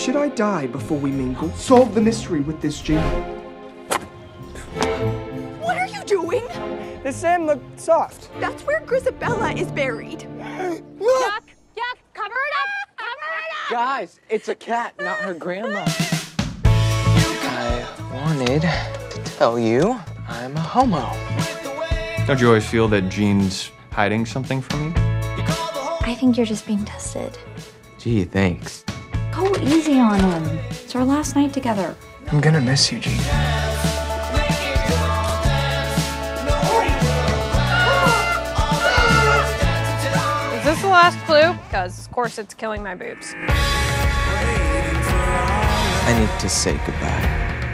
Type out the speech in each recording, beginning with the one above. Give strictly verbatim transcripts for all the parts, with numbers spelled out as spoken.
Should I die before we mingle? Solve the mystery with this gene. What are you doing? The sand looked soft. That's where Grisabella is buried. Yuck, yuck, cover it up, cover it up! Guys, it's a cat, not her grandma. I wanted to tell you I'm a homo. Don't you always feel that Jean's hiding something from you? I think you're just being tested. Gee, thanks. Go easy on him. It's our last night together. I'm gonna miss you, Jean. Is this the last clue? Because, of course, it's killing my boobs. I need to say goodbye.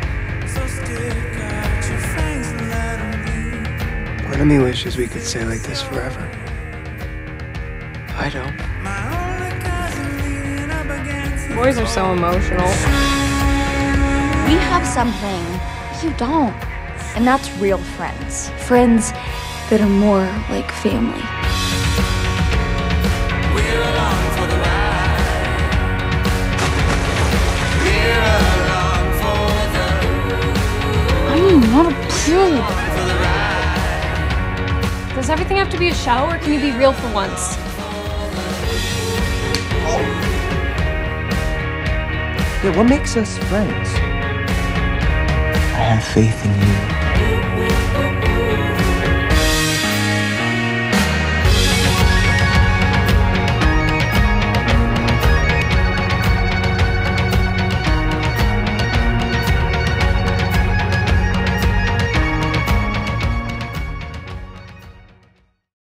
Part of me wishes we could stay like this forever. I don't. Boys are so emotional. We have something you don't. And that's real friends. Friends that are more like family. I'm not a prude. Does everything have to be a show, or can you be real for once? Yeah, what makes us friends? I have faith in you.